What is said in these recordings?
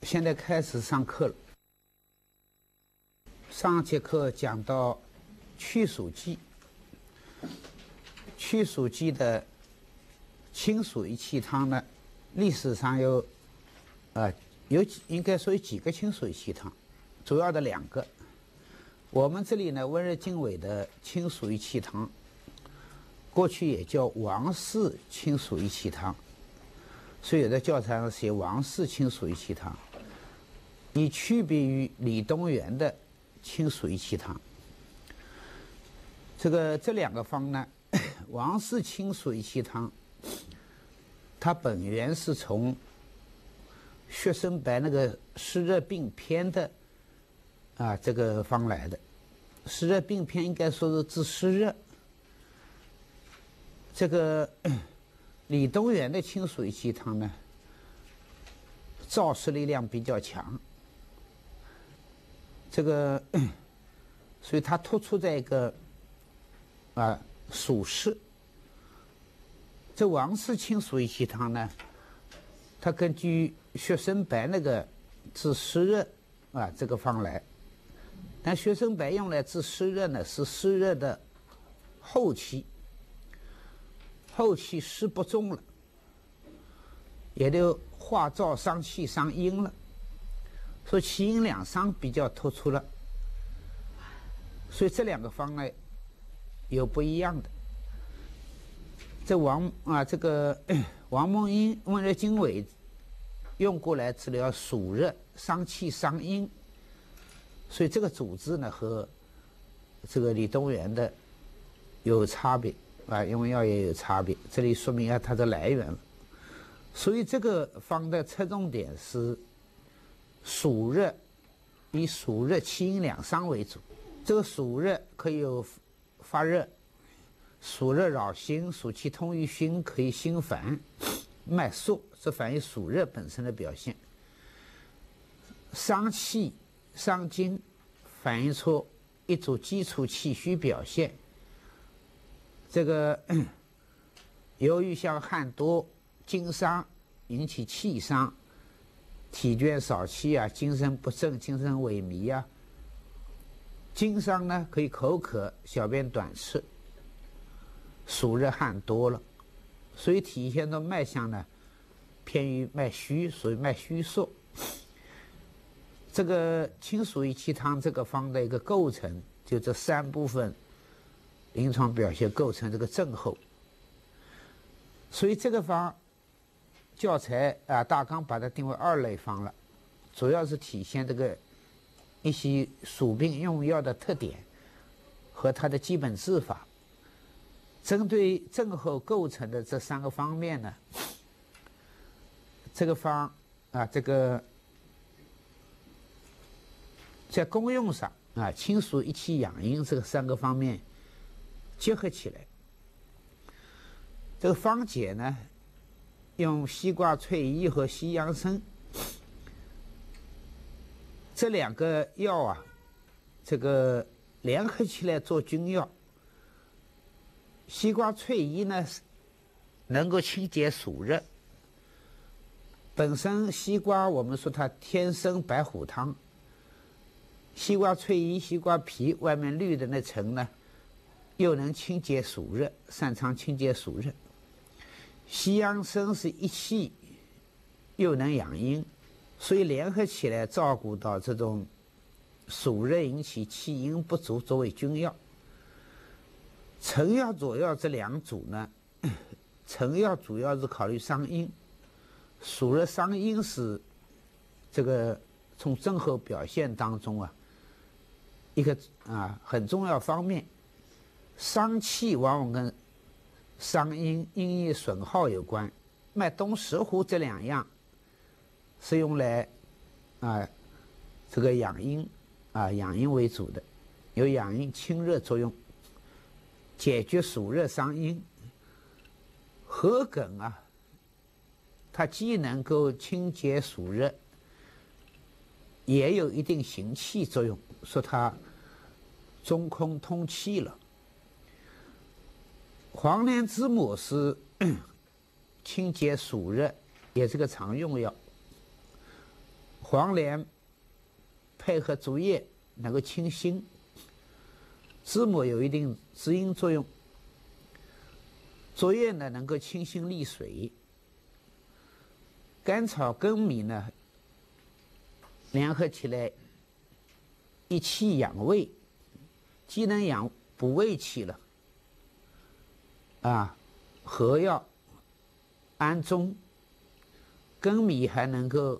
现在开始上课了。上节课讲到去暑季，去暑季的清暑益气汤呢，历史上应该说有几个清暑益气汤，主要的2个。我们这里呢，温热经纬的清暑益气汤，过去也叫王氏清暑益气汤，所以有的教材上写王氏清暑益气汤，以区别于李东垣的清暑益气汤。这2个方呢，王氏清暑益气汤，它本源是从薛生白那个湿热病篇的这个方来的。湿热病篇应该说是治湿热。这个李东垣的清暑益气汤呢，燥湿力量比较强。所以它突出在一个暑湿。这王氏清暑益气汤呢，它根据薛生白那个治湿热这个方来，但薛生白用来治湿热呢，是湿热的后期湿不重了，也就化燥伤气伤阴了，所以气阴两伤比较突出了。所以这2个方呢有不一样的。王孟英温热经纬用过来治疗暑热伤气伤阴，所以这个主治呢和这个李东垣的有差别用药也有差别，这里说明它的来源了。所以这个方的侧重点是暑热，以暑热气阴两伤为主。这个暑热可以有发热，暑热扰心，暑气通于心，可以心烦脉缩，这反映暑热本身的表现。伤气伤筋，反映出一组基础气虚表现。由于像汗多、筋伤引起气伤，体倦少气精神不振、精神萎靡筋伤呢可以口渴、小便短赤，暑热汗多了，所以体现的脉象呢偏于脉虚，属于脉虚数。这个清暑益气汤这个方的一个构成，就这3部分临床表现构成这个症候。所以这个方教材大纲把它定为2类方了，主要是体现这个一些暑病用药的特点和它的基本治法。针对症候构成的这3个方面呢，这个方在功用上清暑益气养阴这个3个方面结合起来。这个方解呢，用西瓜翠衣和西洋参这2个药联合起来做君药。西瓜翠衣呢能够清洁暑热，本身西瓜我们说它天生白虎汤，西瓜翠衣西瓜皮外面绿的那层呢又能清洁暑热，擅长清洁暑热。西洋参是一气又能养阴，所以联合起来照顾到这种暑热引起气阴不足，作为君药。成药主要这2组呢，成药主要是考虑伤阴，暑热伤阴是从症候表现当中一个很重要方面。伤气往往跟伤阴、阴液损耗有关。脉冬石斛这2样是用来养阴养阴为主的，有养阴清热作用，解决暑热伤阴。桔梗它既能够清洁暑热，也有一定行气作用，说它中空通气了。黄连知母是清洁暑热，也是个常用药。 黄连配合竹叶能够清心，知母有一定滋阴作用，竹叶呢能够清心利水，甘草跟米呢联合起来一气养胃，既能养补胃气了和药安中，粳米还能够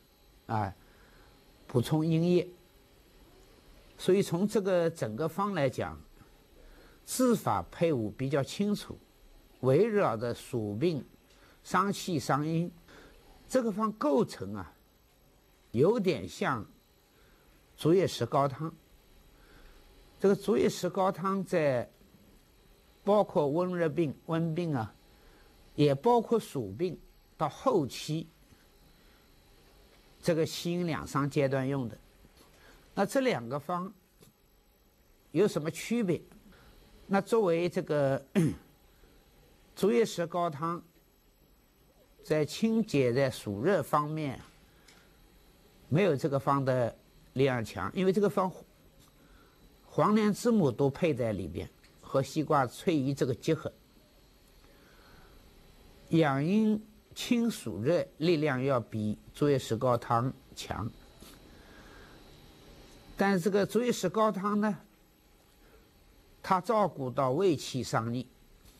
补充阴液，所以从这个整个方来讲，治法配伍比较清楚，围绕着属病、伤气、伤阴。这个方构成有点像竹叶石膏汤。这个竹叶石膏汤在包括温热病、温病也包括暑病到后期这个息阴两伤阶段用的。那这两个方有什么区别？那作为这个竹叶石膏汤，在清洁在暑热方面没有这个方的力量强，因为这个方黄连、知母都配在里边，和西瓜、翠衣这个结合，养阴清暑热力量要比竹叶石膏汤强。但是这个竹叶石膏汤呢，它照顾到胃气伤逆，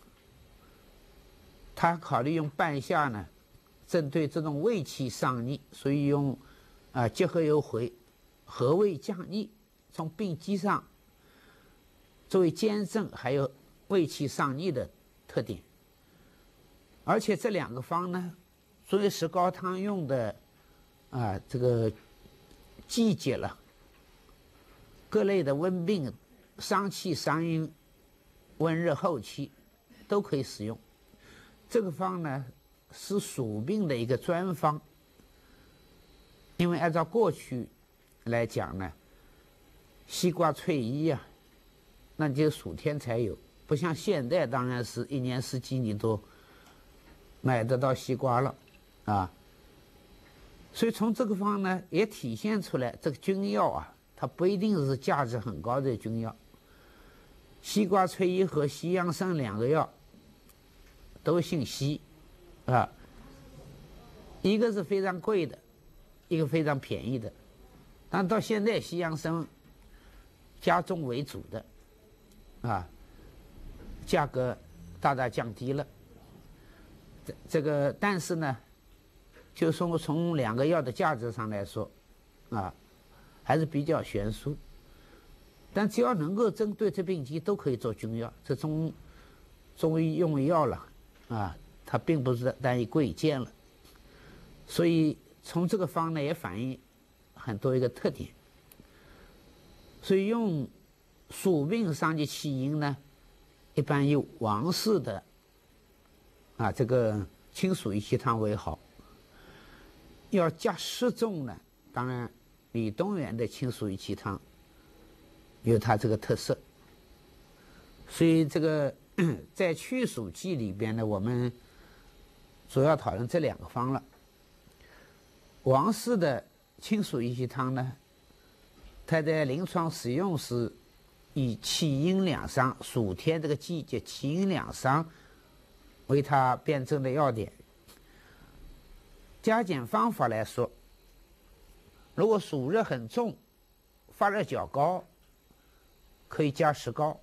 它考虑用半夏呢，针对这种胃气伤逆，所以用结合优回，和胃降逆，从病机上作为兼正，还有胃气上逆的特点。而且这两个方呢，竹叶石膏汤用的这个季节了，各类的温病、伤气、伤阴、温热后期都可以使用。这个方呢是暑病的一个专方，因为按照过去来讲呢，西瓜、翠衣那就暑天才有，不像现在，当然是一年四季你都买得到西瓜了所以从这个方呢也体现出来，这个君药它不一定是价值很高的君药。西瓜、翠衣和西洋参两个药都姓西一个是非常贵的，一个非常便宜的，但到现在西洋参加重为主的价格大大降低了。这个但是呢，就说从两个药的价值上来说还是比较悬殊。但只要能够针对这病机，都可以做君药。这中医用药了它并不是单一贵贱了。所以从这个方呢也反映很多一个特点。所以用暑病伤及气阴呢，一般以王氏的这个清暑益气汤为好。要加湿重呢，当然李东垣的清暑益气汤有它这个特色。所以这个在祛暑剂里边呢，我们主要讨论这两个方了。王氏的清暑益气汤呢，它在临床使用时以气阴两伤，暑天这个季节气阴两伤为它辩证的要点。加减方法来说，如果暑热很重，发热较高，可以加石膏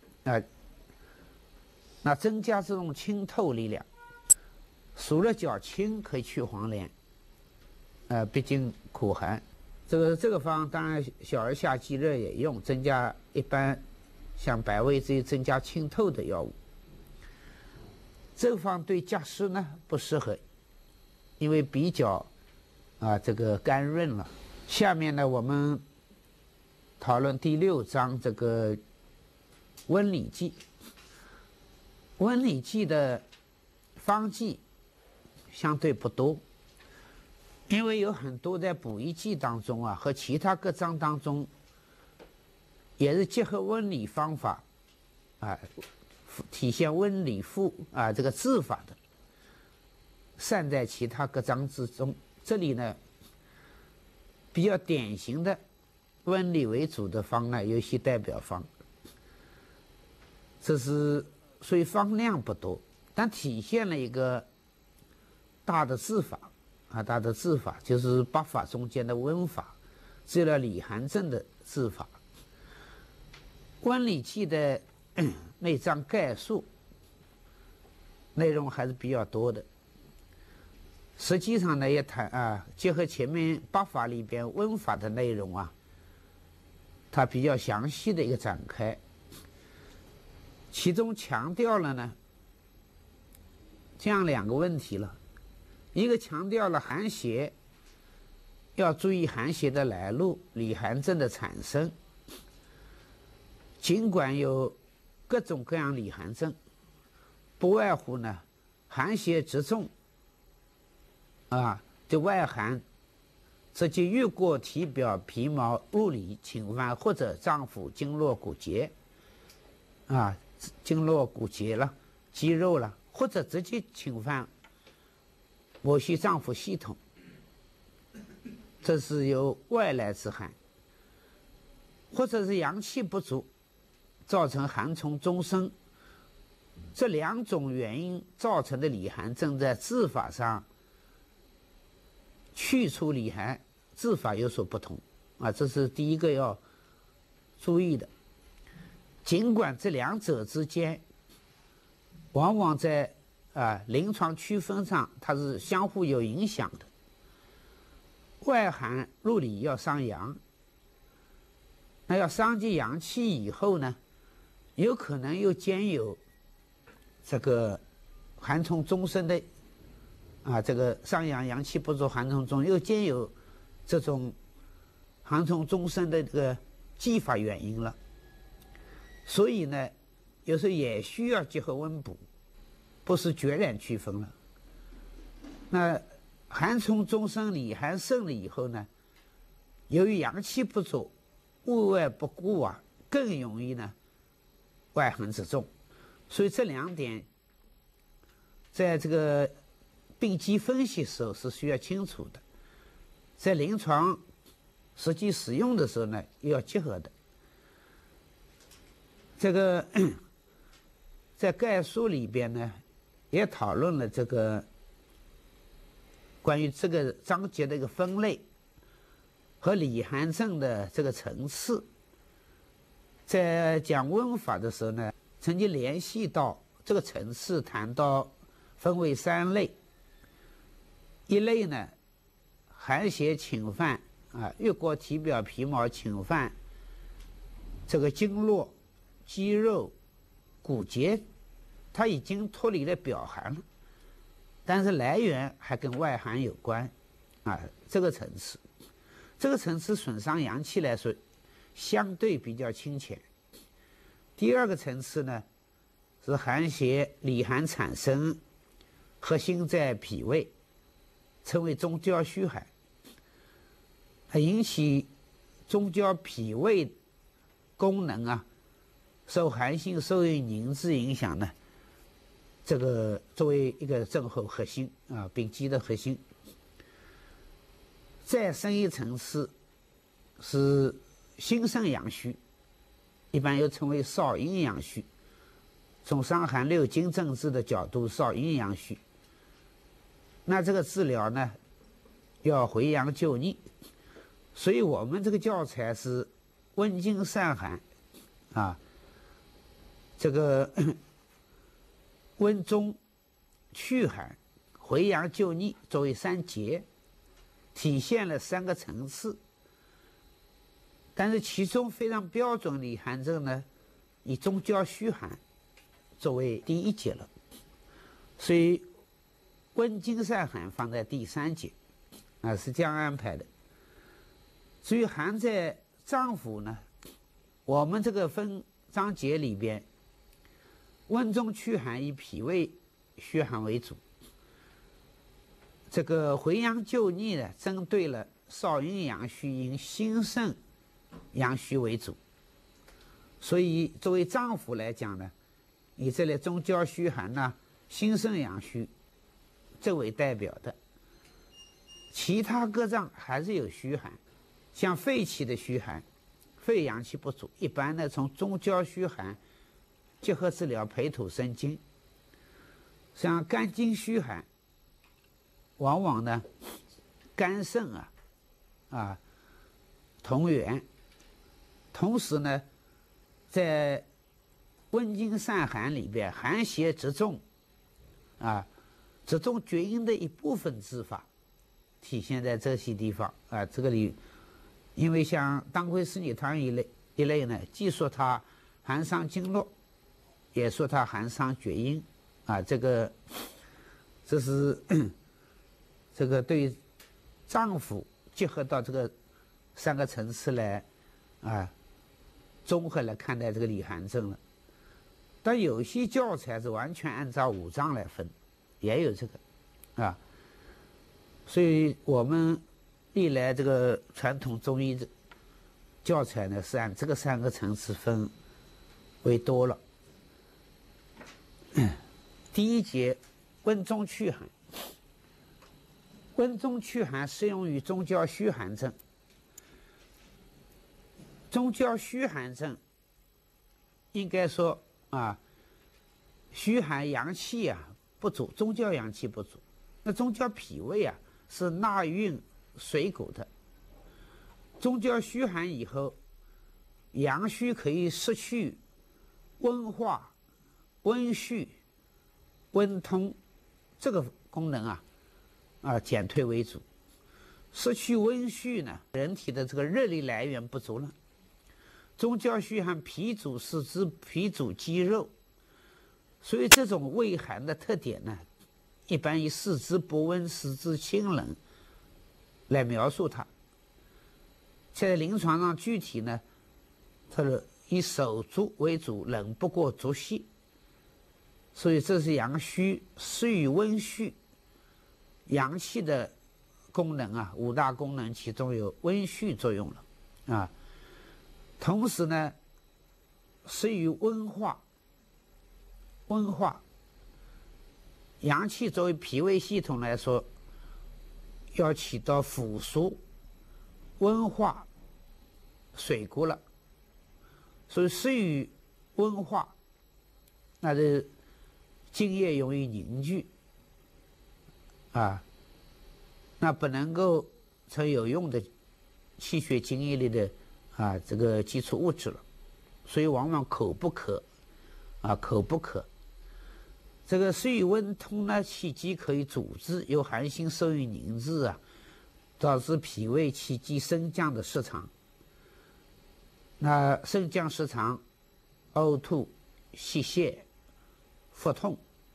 那增加这种清透力量。暑热较轻，可以去黄连毕竟苦寒。这个方当然小儿夏季热也用，增加一般像百味这些增加清透的药物。这个方对加湿呢不适合，因为比较这个干润了。下面呢我们讨论第6章这个温里剂。温里剂的方剂相对不多，因为有很多在补益剂当中和其他各章当中也是结合温里方法体现温里赋这个治法的，散在其他各章之中。这里呢比较典型的温里为主的方呢，有些代表方。这是所以方量不多，但体现了一个大的治法啊，大的治法就是八法中间的温法，治疗里寒症的治法。温里气的内脏概述内容还是比较多的。实际上呢，也谈啊，结合前面八法里边温法的内容啊，它比较详细的一个展开。其中强调了呢，这样两个问题了，一个强调了寒邪要注意寒邪的来路，里寒症的产生。尽管有各种各样里寒症，不外乎呢寒邪直中啊的外寒，直接越过体表皮毛入里侵犯，或者脏腑经络骨节啊，经络骨节了，肌肉了，或者直接侵犯某些脏腑系统，这是由外来之寒，或者是阳气不足造成寒从终生。这两种原因造成的里寒症，在治法上去除里寒治法有所不同啊，这是第一个要注意的。尽管这两者之间往往在临床区分上它是相互有影响的。外寒入里要伤阳，那要伤及阳气以后呢，有可能又兼有这个寒从终生的这个伤阳阳气不足，寒从终又兼有这种寒从终生的这个技法原因了。所以呢，有时候也需要结合温补，不是决然区分了。那寒从终生里寒盛了以后呢，由于阳气不足，物外不顾啊，更容易呢外寒之重。所以这两点在这个病机分析时候是需要清楚的，在临床实际使用的时候呢，又要结合的。这个在概述里边呢，也讨论了这个关于这个章节的一个分类和里寒症的这个层次。在讲温法的时候呢，曾经联系到这个层次，谈到分为三类。一类呢，寒邪侵犯越过体表皮毛侵犯这个经络、肌肉、骨节，它已经脱离了表寒了，但是来源还跟外寒有关这个层次，这个层次损伤阳气来说相对比较清浅。第二个层次呢，是寒邪里寒产生，核心在脾胃，称为中焦虚寒，引起中焦脾胃功能受寒性受于凝滞影响呢，这个作为一个症候核心病机的核心。再深一层次是心肾阳虚，一般又称为少阴阳虚，从伤寒六经症治的角度，少阴阳虚。那这个治疗呢，要回阳救逆，所以我们这个教材是温经散寒这个温中祛寒回阳救逆作为三节，体现了三个层次。但是其中非常标准里寒症呢，以中焦虚寒作为第一节了，所以温经散寒放在第三节是这样安排的。至于寒在脏腑呢，我们这个分章节里边，温中祛寒以脾胃虚寒为主，这个回阳救逆呢，针对了少阴阳虚以心肾阳虚为主。所以作为脏腑来讲呢，以这类中焦虚寒心肾阳虚这为代表的，其他各脏还是有虚寒， 像肺气的虚寒，肺阳气不足，一般呢从中焦虚寒结合治疗培土生金。像肝经虚寒，往往呢肝肾同源，同时呢在温经散寒里边，寒邪直中直中厥阴的一部分治法体现在这些地方这个里，因为像当归四逆汤一类呢，既说它寒伤经络，也说它寒伤厥阴这是这个对脏腑结合到这个3个层次来综合来看待这个里寒症了。但有些教材是完全按照五脏来分，也有这个所以我们历来这个传统中医的教材呢，是按这个3个层次分为多了。第一节温中祛寒，温中祛寒适用于中焦虚寒症。中焦虚寒症应该说虚寒阳气不足，中焦阳气不足。那中焦脾胃是纳运水谷的，中焦虚寒以后，阳虚可以失去温化、温煦、温通这个功能减退为主。失去温煦呢，人体的这个热力来源不足了。中焦虚寒，脾主四肢，脾主肌肉，所以这种胃寒的特点呢，一般以四肢不温、四肢清冷来描述它。在临床上具体呢，它是以手足为主，冷不过足膝，所以这是阳虚失于温煦。阳气的功能5大功能其中有温煦作用了同时呢失于温化。阳气作为脾胃系统来说，要起到腐熟、温化水谷了，所以失于温化，那这津液容易凝聚那不能够成有用的气血津液里的这个基础物质了，所以往往口不渴这个失于温通呢，气机可以阻滞，由寒性受于凝滞导致脾胃气机升降的失常。那升降失常，呕吐、泄泻、腹痛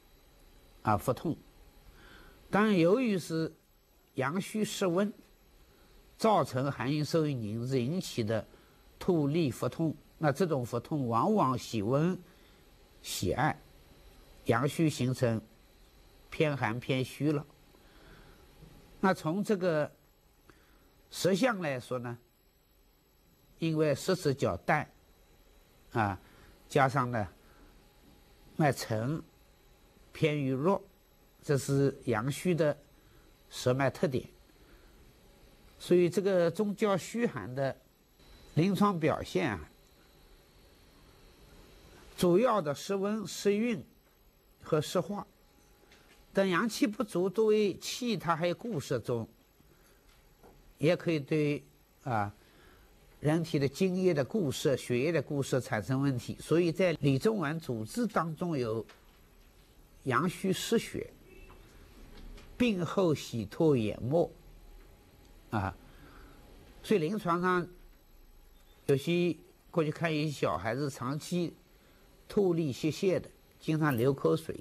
当然由于是阳虚失温，造成寒性受于凝滞引起的吐利腹痛，那这种腹痛往往喜温喜暗，阳虚形成偏寒偏虚了。那从这个实相来说呢，因为湿质较淡加上呢脉沉偏于弱，这是阳虚的舌脉特点。所以这个中焦虚寒的临床表现主要的失温、失运和湿化。等阳气不足，作为气它还有固摄作用，也可以对人体的津液的固摄、血液的固摄产生问题。所以在里中脘主治当中有阳虚失血、病后喜吐眼沫所以临床上有些过去看一些小孩子长期吐利泄泻的，经常流口水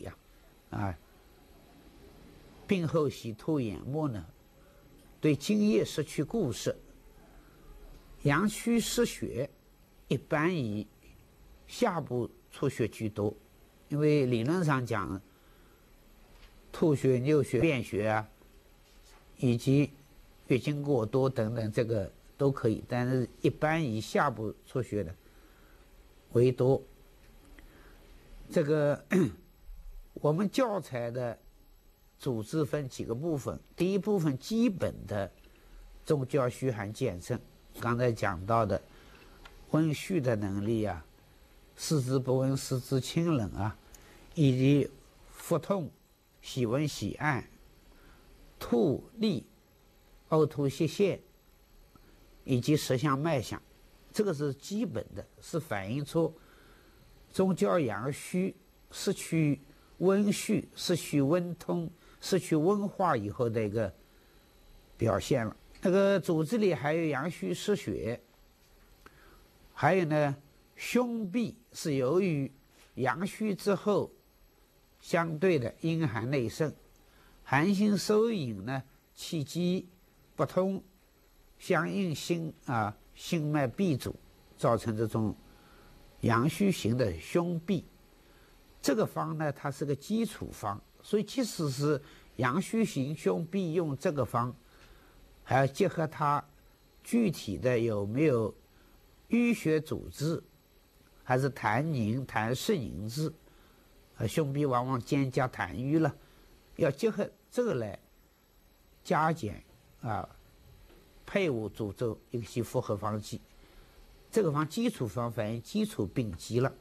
病后喜吐眼沫呢，对津液失去固摄。阳虚失血一般以下部出血居多，因为理论上讲吐血、尿血、便血以及月经过多等等，这个都可以，但是一般以下部出血的为多。这个我们教材的组织分几个部分，第一部分基本的中焦虚寒见证， 刚才讲到的温煦的能力啊，四肢不温，四肢清冷啊，以及腹痛、喜温喜按、吐利、呕吐泄泻，以及舌象脉象，这个是基本的，是反映出中焦阳虚失去温煦、失去温通、失去温化以后的一个表现了。那个组织里还有阳虚失血，还有呢，胸痹是由于阳虚之后相对的阴寒内盛，寒心收引呢，气机不通，相应心脉闭阻，造成这种阳虚型的胸痹。这个方呢，它是个基础方，所以即使是阳虚型胸痹用这个方，还要结合它具体的有没有淤血阻滞，还是痰凝、痰湿凝滞，胸痹往往兼加痰瘀了，要结合这个来加减配伍诅咒一些复合方剂。这个方基础方反映基础病机了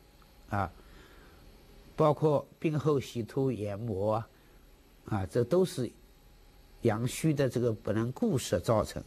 包括病后洗突研磨这都是阳虚的这个不能固摄造成。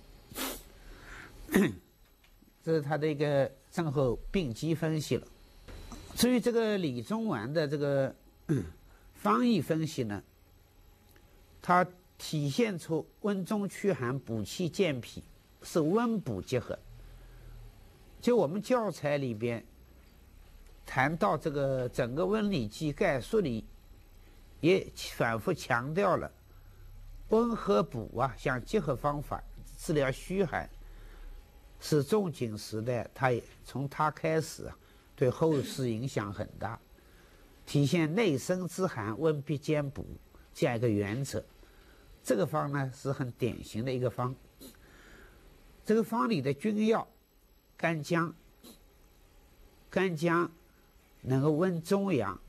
这是他的一个症候病机分析了。至于这个李宗丸的这个方义分析呢，它体现出温中驱寒、补气健脾，是温补结合。就我们教材里边谈到这个整个温里记概述里，也反复强调了温和补像结合方法治疗虚寒，是仲景时代从他开始对后世影响很大，体现内生之寒，温必兼补这样一个原则。这个方呢是很典型的一个方。这个方里的君药干姜，干姜能够温中阳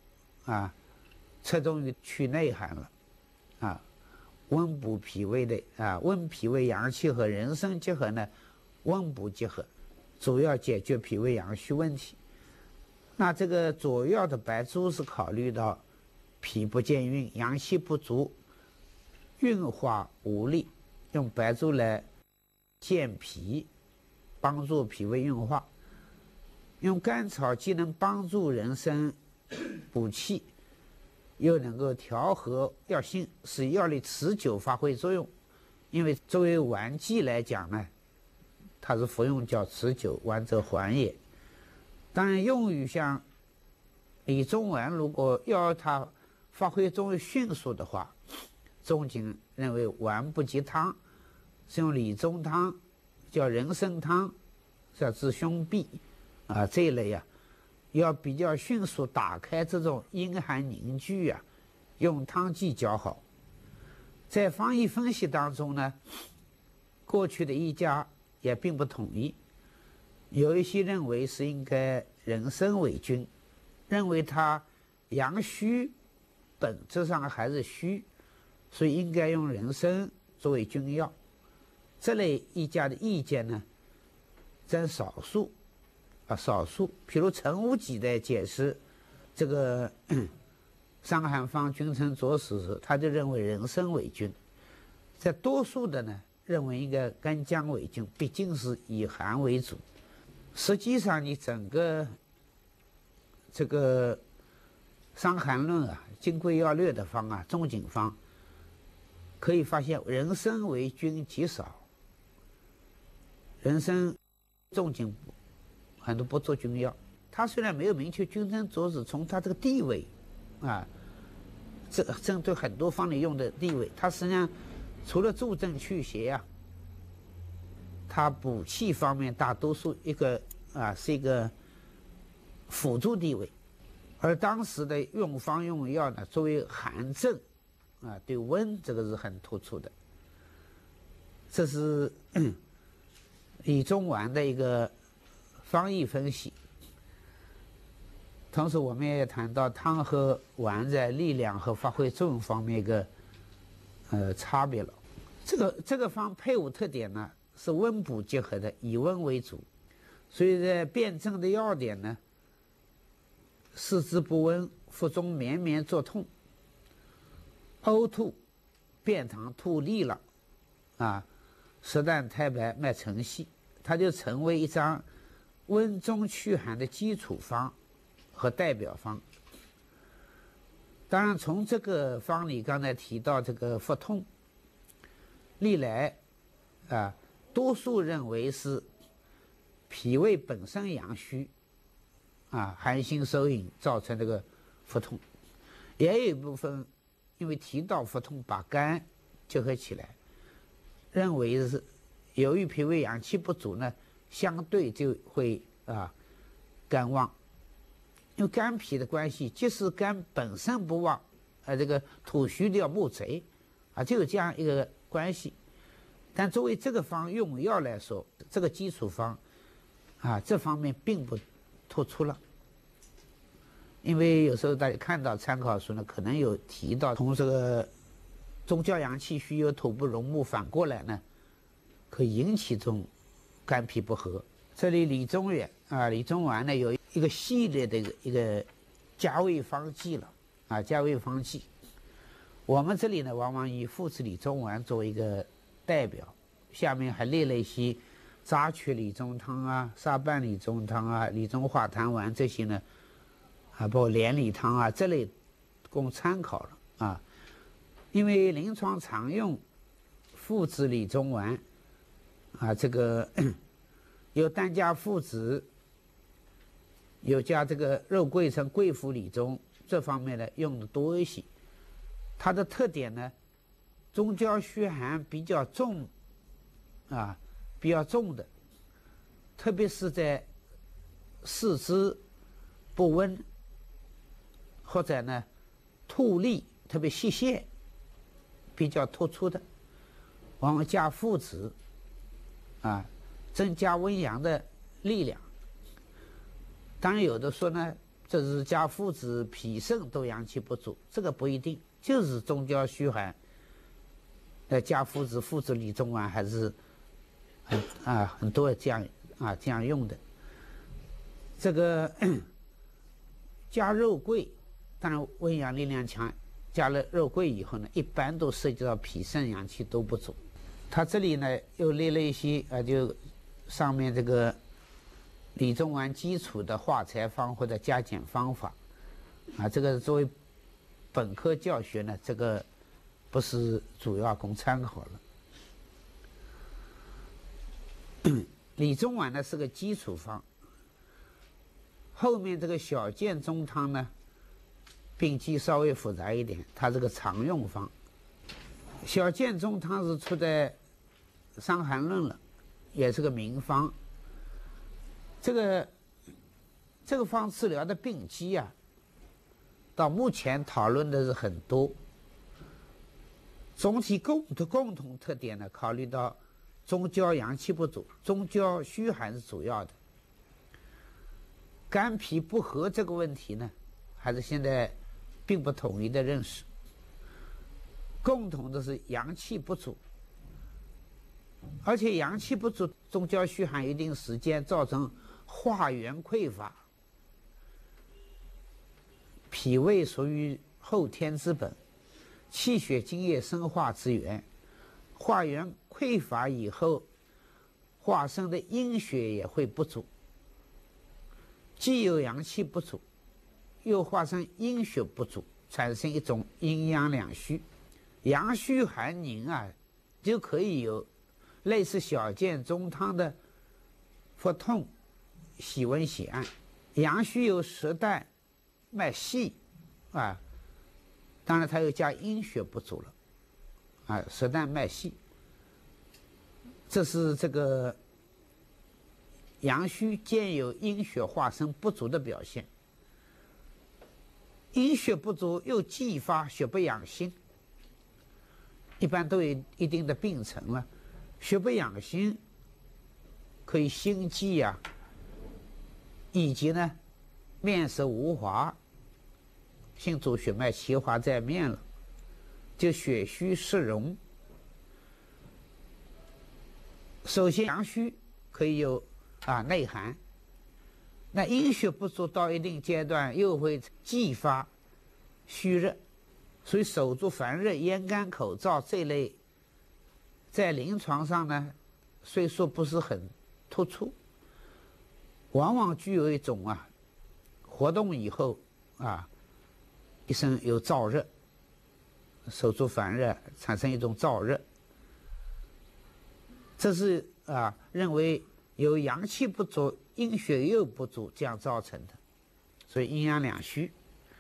侧重于去内寒了温补脾胃的温脾胃阳气和人参结合呢，温补结合，主要解决脾胃阳虚问题。那这个佐药的白术是考虑到脾不健运，阳气不足，运化无力，用白术来健脾，帮助脾胃运化。用甘草既能帮助人参补气，又能够调和药性，使药力持久发挥作用。因为作为丸剂来讲呢，它是服用较持久，丸则缓也。当然，用于像李宗丸，如果要它发挥作用迅速的话，仲景认为丸不及汤，是用理中汤，叫人参汤，叫治胸痹这一类要比较迅速打开这种阴寒凝聚用汤剂较好。在方义分析当中呢，过去的医家也并不统一，有一些认为是应该人参为君，认为他阳虚本质上还是虚，所以应该用人参作为君药。这类医家的意见呢占少数譬如陈无忌在解释这个伤寒方君臣佐使时，他就认为人参为君。在多数的呢认为应该干姜为君，毕竟是以寒为主。实际上你整个这个伤寒论金匮要略的方仲景方，可以发现人参为君极少。人参仲景很多不做君药，他虽然没有明确君臣佐使，从他这个地位针对很多方里用的地位，他实际上除了助正祛邪他补气方面大多数是一个辅助地位。而当时的用方用药呢，作为寒症对温这个是很突出的。这是李宗丸的一个方义分析。同时我们也谈到汤和丸在力量和发挥作用方面一个差别了。这个方配伍特点呢是温补结合的，以温为主，所以在辨证的要点呢，四肢不温，腹中绵绵作痛，呕吐，便溏吐利了，舌淡苔白，脉沉细，它就成为一张温中祛寒的基础方和代表方。当然，从这个方里刚才提到这个腹痛，历来多数认为是脾胃本身阳虚，寒心收引造成这个腹痛，也有一部分因为提到腹痛把肝结合起来，认为是由于脾胃阳气不足呢，相对就会肝旺。因为肝脾的关系，即使肝本身不旺，这个土虚的要木贼，就有这样一个关系。但作为这个方用药来说，这个基础方，这方面并不突出了。因为有时候大家看到参考书呢，可能有提到从这个中焦阳气虚有土不容木，反过来呢，可以引起这种肝脾不和。这里李宗远李宗丸呢有一个系列的一个加味方剂了加味方剂。我们这里呢往往以附子理中丸作为一个代表，下面还列了一些杂曲理中汤沙半理中汤理中化痰丸这些呢包括连理汤这类供参考了因为临床常用附子理中丸这个有单加附子，有加这个肉桂成桂附理中，这方面呢用的多一些。它的特点呢，中焦虚寒比较重比较重的，特别是在四肢不温或者呢吐利特别泄泻比较突出的，往往加附子增加温阳的力量。当然有的说呢，这是加附子脾肾都阳气不足，这个不一定，就是中焦虚寒加附子理中丸还是很多这样用的。这个加肉桂，当然温阳力量强，加了肉桂以后呢，一般都涉及到脾肾阳气都不足。他这里呢又列了一些就上面这个理中丸基础的化裁方或者加减方法这个作为本科教学呢，这个不是主要供参考了。理中丸呢是个基础方，后面这个小建中汤呢病机稍微复杂一点，它是个常用方。小建中汤是出在《伤寒论》了，也是个名方。这个方治疗的病机到目前讨论的是很多。总体共同特点呢，考虑到中焦阳气不足，中焦虚寒是主要的。肝脾不和这个问题呢，还是现在并不统一的认识。共同的是阳气不足，而且阳气不足，中焦虚寒一定时间造成化元匮乏。脾胃属于后天之本，气血津液生化之源，化元匮乏以后，化生的阴血也会不足。既有阳气不足，又化生阴血不足，产生一种阴阳两虚。阳虚寒凝就可以有类似小建中汤的腹痛、喜温喜按。阳虚有舌淡、脉细当然它又加阴血不足了舌淡脉细，这是这个阳虚兼有阴血化生不足的表现。阴血不足又继发血不养心，一般都有一定的病程了。血不养心，可以心悸以及呢面色无华，心主血脉奇华在面了，就血虚湿荣。 首先阳虚可以有内寒，那阴血不足到一定阶段又会继发虚热，所以手足烦热、咽干口燥这类，在临床上呢，虽说不是很突出，往往具有一种活动以后一身有燥热，手足烦热产生一种燥热，这是认为有阳气不足、阴血又不足这样造成的，所以阴阳两虚。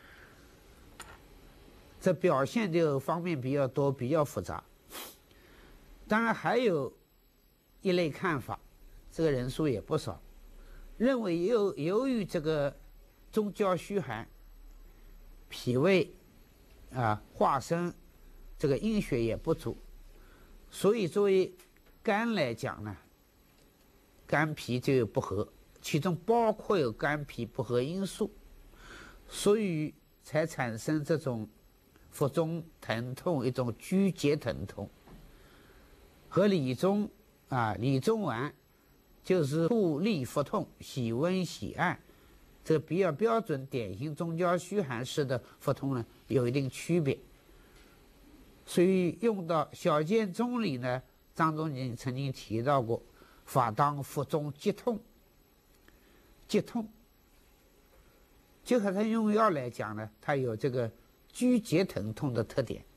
这表现的方面比较多，比较复杂。当然还有一类看法，这个人数也不少，认为由于这个中焦虚寒，脾胃化生这个阴血也不足，所以作为肝来讲呢，肝脾就有不和，其中包括有肝脾不和因素，所以才产生这种腹中疼痛，一种拘结疼痛。和理中丸就是腹立腹痛，喜温喜按，这个比较标准典型中焦虚寒式的腹痛呢有一定区别。所以用到小建中里呢，张仲景曾经提到过，法当腹中急痛，急痛。结合他用药来讲呢，它有这个拘结疼痛的特点，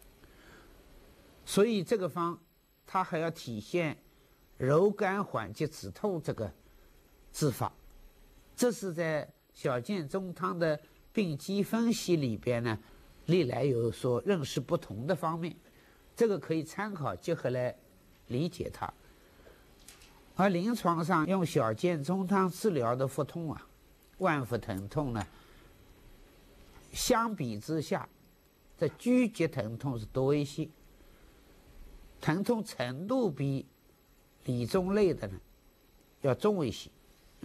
所以这个方它还要体现柔肝缓急止痛这个治法。这是在小建中汤的病机分析里边呢，历来有所认识不同的方面，这个可以参考结合来理解它。而临床上用小建中汤治疗的腹痛脘腹疼痛呢，相比之下，这拘结疼痛是多一些，疼痛程度比理中类的呢要重一些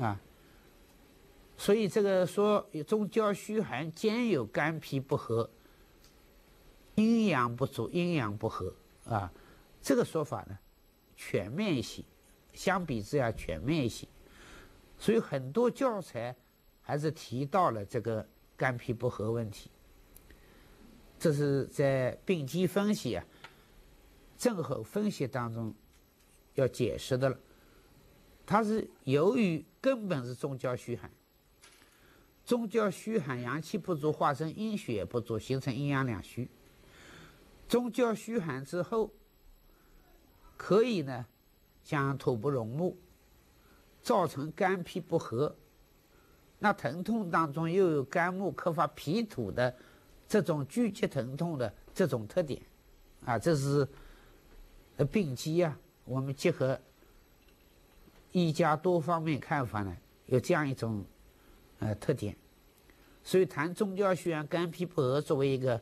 所以这个说中焦虚寒兼有肝脾不和、阴阳不足、阴阳不和这个说法呢全面一些，相比之下全面一些。所以很多教材还是提到了这个肝脾不和问题，这是在病机分析症候分析当中要解释的了。它是由于根本是中焦虚寒，中焦虚寒阳气不足，化生阴血不足，形成阴阳两虚。中焦虚寒之后，可以呢像土不容目，造成肝脾不和。那疼痛当中又有肝木克发脾土的这种拘结疼痛的这种特点这是病机我们结合医家多方面看法呢，有这样一种特点。所以谈中焦虚寒肝脾不和作为一个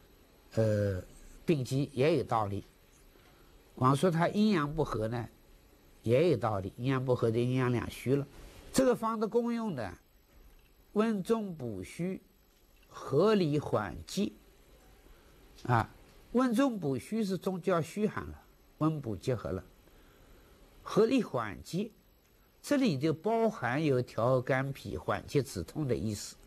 病机也有道理。光说它阴阳不和呢也有道理，阴阳不和的阴阳两虚了。这个方的功用呢，温中补虚，合理缓急温中补虚是中焦虚寒了，温补结合了。合理缓急，这里就包含有调和肝脾、缓急止痛的意思。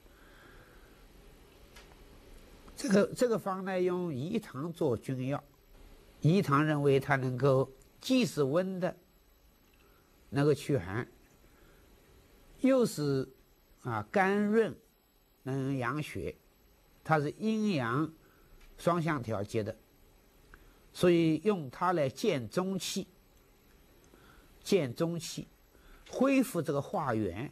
这个方呢，用饴糖做君药，饴糖认为它能够既是温的，能够驱寒，又是甘润，能养血，它是阴阳双向调节的，所以用它来健中气，恢复这个化元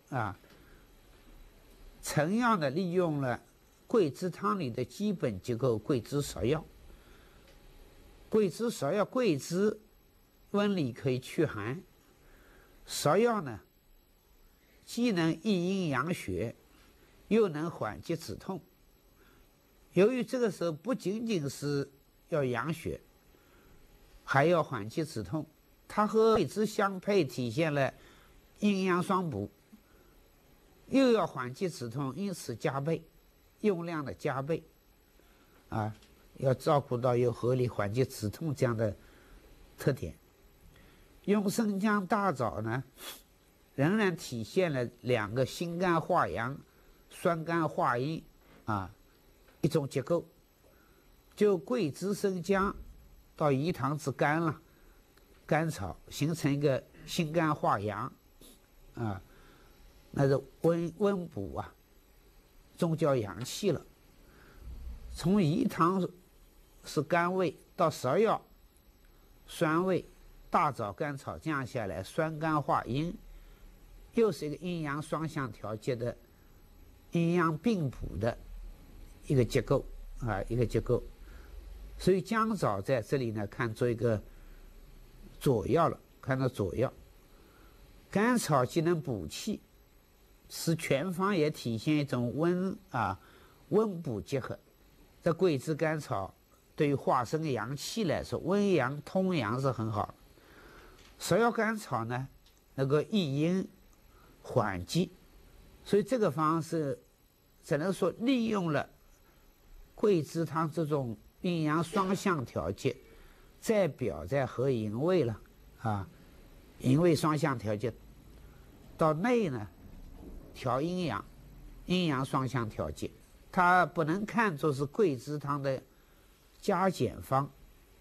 同样的利用了桂枝汤里的基本结构，桂枝芍药。桂枝芍药，桂枝温里可以驱寒，芍药呢既能益阴养血，又能缓急止痛。由于这个时候不仅仅是要养血，还要缓急止痛，它和桂枝相配，体现了阴阳双补，又要缓急止痛，因此加倍，用量的加倍要照顾到有合理缓急止痛这样的特点。 用生姜大枣呢，仍然体现了两个辛肝化阳、酸甘化阴一种结构。就桂枝、生姜到饴糖之甘了，甘草形成一个辛肝化阳那是温补中焦阳气了。从饴糖是甘味到芍药酸味，大枣、甘草降下来酸甘化阴，又是一个阴阳双向调节的阴阳并补的一个结构所以姜枣在这里呢看作一个佐药了，看到佐药。甘草既能补气，使全方也体现一种温补结合。这桂枝、甘草对于化生阳气来说，温阳通阳是很好的。芍药、甘草呢，能够益阴缓急，所以这个方式只能说利用了桂枝汤这种阴阳双向调节，再表在和营卫了营卫双向调节，到内呢调阴阳，阴阳双向调节。它不能看作是桂枝汤的加减方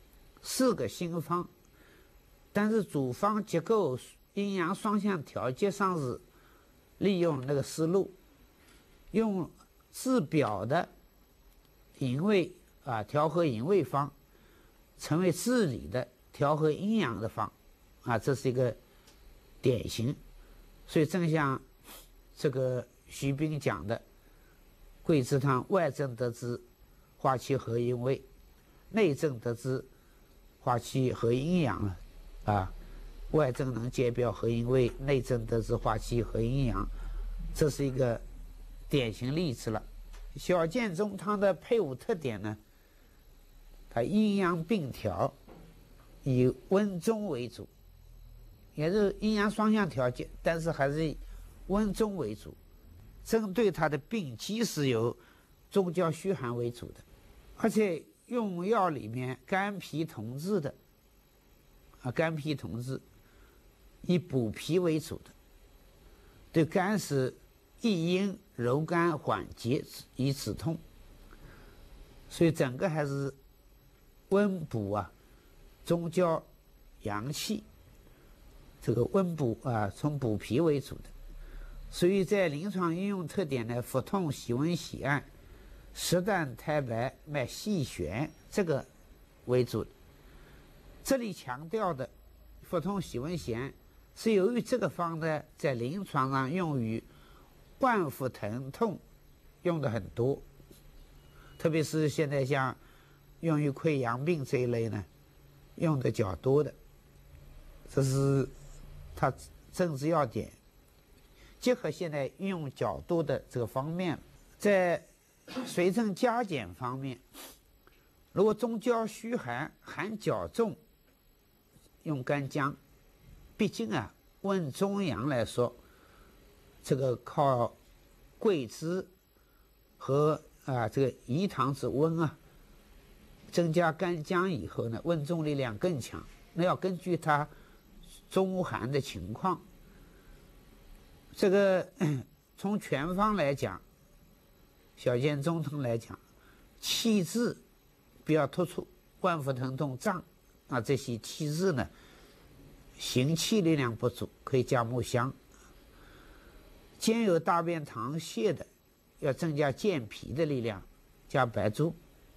，4个新方，但是主方结构阴阳双向调节上是利用那个思路，用治表的营卫调和营卫方，成为治理的调和阴阳的方这是一个典型。所以正像这个徐冰讲的，桂枝汤外症得之，化气和阴卫；内症得之，化气和阴阳外症能解表和阴卫，内症得之化气和阴阳，这是一个典型例子了。小建中汤的配伍特点呢，它阴阳并调，以温中为主，也是阴阳双向调节，但是还是以温中为主。针对它的病机是由中焦虚寒为主的，而且用药里面肝脾同治的肝脾同治，以补脾为主的，对肝是益阴柔肝缓结以止痛，所以整个还是温补中焦阳气，这个温补从补脾为主的。所以在临床应用特点呢，腹痛、喜温、喜按、食淡、苔白、脉细弦，这个为主。这里强调的腹痛、喜温、喜按，是由于这个方呢在临床上用于脘腹疼痛用的很多，特别是现在像用于溃疡病这一类呢，用的较多的，这是它政治要点。结合现在应用较多的这个方面，在随症加减方面，如果中焦虚寒、寒较重，用干姜。毕竟问中阳来说，这个靠桂枝和这个饴糖之温增加干姜以后呢，温中力量更强。那要根据它中寒的情况。这个从全方来讲，小建中汤来讲，气滞比较突出，脘腹疼痛胀这些气滞呢，行气力量不足，可以加木香。兼有大便溏泻的，要增加健脾的力量，加白术。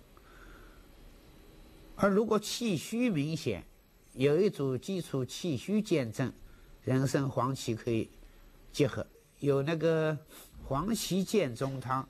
而如果气虚明显，有一组基础气虚见证，人参、黄芪可以结合，有那个黄芪健中汤。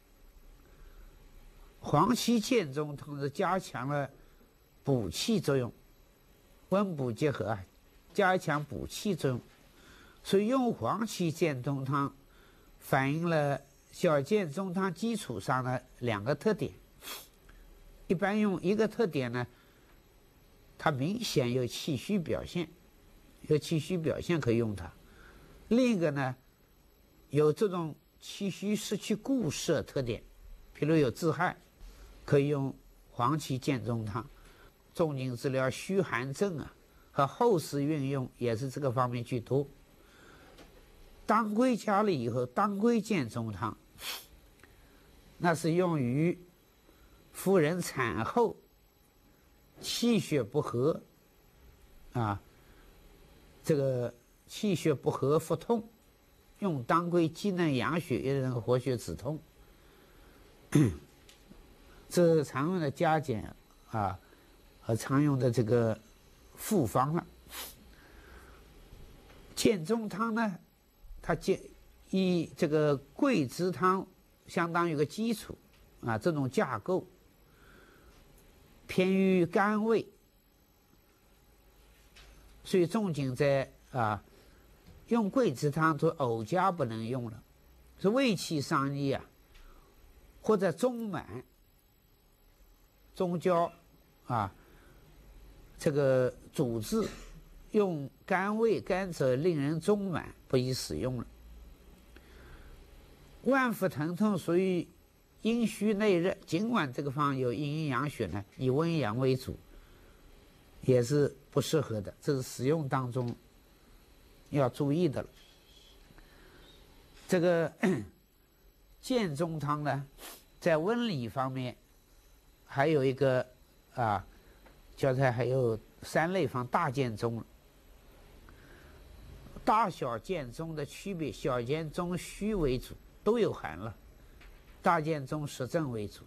黄芪健中汤是加强了补气作用，温补结合加强补气作用，所以用黄芪健中汤反映了小建中汤基础上的2个特点。一般用一个特点呢，它明显有气虚表现，可以用它。另一个呢，有这种气虚失去固摄特点，譬如有自汗，可以用黄芪健中汤。重金治疗虚寒症和后世运用也是这个方面居多。当归加了以后，当归建中汤，那是用于妇人产后气血不和啊，这个气血不和腹痛，用当归机能养血，也能活血止痛。这是常用的加减啊和常用的这个复方了。建中汤呢，它以这个桂枝汤相当于个基础啊，这种架构偏于肝胃，所以重点在用桂枝汤做藕家不能用了，是胃气上逆啊，或者中满、中焦这个主治用肝胃甘者令人中满，不宜使用了。脘腹疼痛属于阴虚内热，尽管这个方有阴阳血呢，以温阳为主，也是不适合的，这是使用当中要注意的了。这个建中汤呢，在温理方面还有一个教材还有3类方大建中。大小建中的区别，小建中虚为主，都有寒了；大建中实证为主。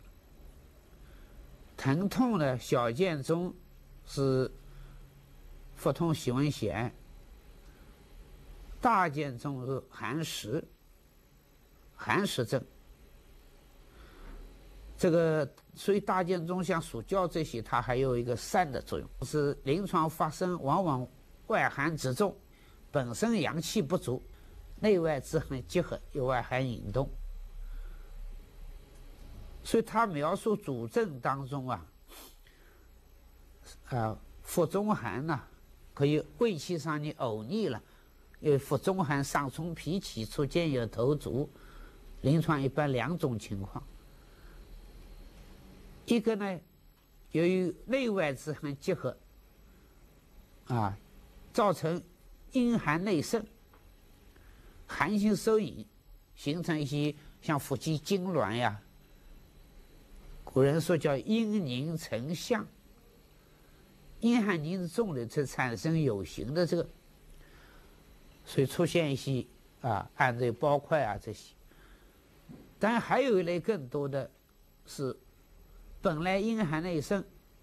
疼痛呢，小建中是腹痛、喜温、咸；大建中是寒实，寒实症。这个所以大建中像暑焦这些，它还有一个散的作用，是临床发生往往外寒之重，本身阳气不足，内外之寒结合，有外寒引动。所以他描述主症当中腹中寒呢，可以胃气上逆呕逆了，因为腹中寒上冲脾气，出见有头足，临床一般2种情况。一个呢，由于内外之寒结合造成阴寒内盛，寒性收引，形成一些像腹肌痉挛呀，古人说叫阴凝成象，阴寒凝之重的，才产生有形的这个，所以出现一些按这包块这些。当然还有一类更多的是本来阴寒内盛，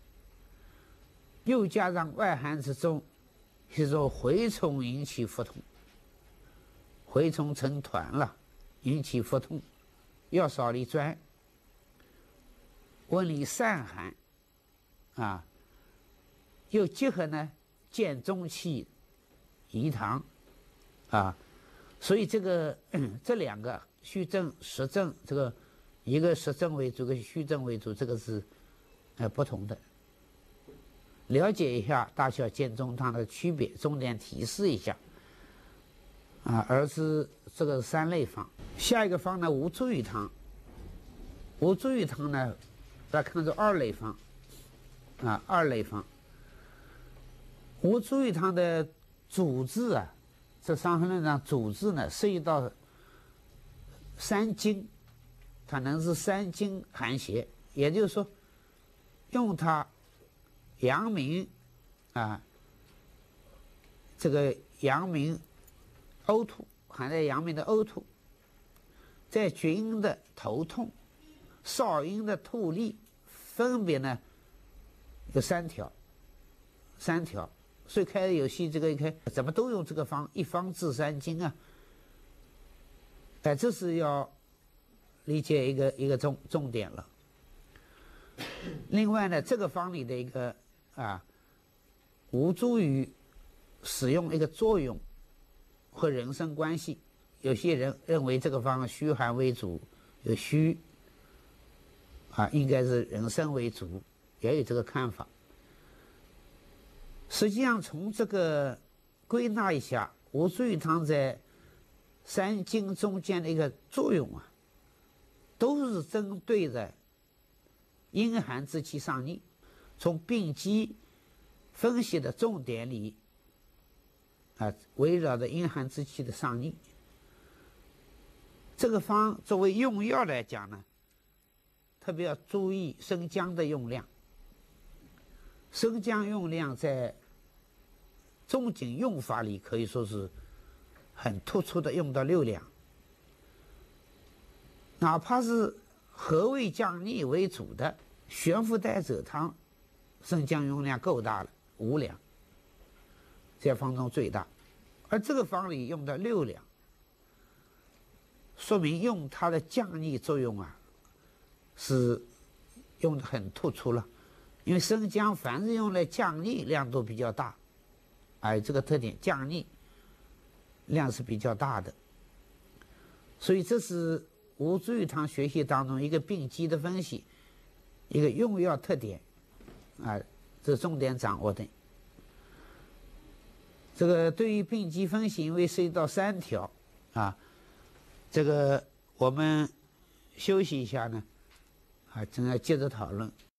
又加上外寒之重，是说蛔虫引起腹痛，蛔虫成团了，引起腹痛，药少里专，温里散寒又结合呢建中气宜糖所以这个这2个虚症实症，这个一个实症为主，一个虚症为主，这个是不同的。了解一下大小建中汤的区别，重点提示一下而是这个3类方。下一个方呢，吴茱萸汤。吴茱萸汤呢，大家看作2类方2类方。吴茱萸汤的主治这《伤寒论》上主治呢，涉及到3经，它能是3经寒邪，也就是说，用它阳明这个阳明呕吐，含在阳明的呕吐，在厥阴的头痛，少阴的吐利，分别呢有3条，所以开始有些这个一看怎么都用这个方，一方治3经这是要理解一个重点了。另外呢，这个方里的一个吴茱萸使用一个作用和人参关系，有些人认为这个方虚寒为主，有虚应该是人参为主，也有这个看法。实际上从这个归纳一下，吴茱萸汤在3经中间的一个作用都是针对着阴寒之气上逆，从病机分析的重点里围绕着阴寒之气的上逆。这个方作为用药来讲呢，特别要注意生姜的用量。生姜用量在仲景用法里可以说是很突出的，用到6两。哪怕是和胃降逆为主的悬浮带泽汤，生姜用量够大了，5两，在方中最大。而这个方里用到6两，说明用它的降逆作用是用的很突出了。因为生姜凡是用来降逆量都比较大，这个特点，降逆量是比较大的。所以这是吴茱萸堂学系当中一个病机的分析，一个用药特点，这是重点掌握的。这个对于病机分析，因为涉及到3条这个我们休息一下呢，正要接着讨论。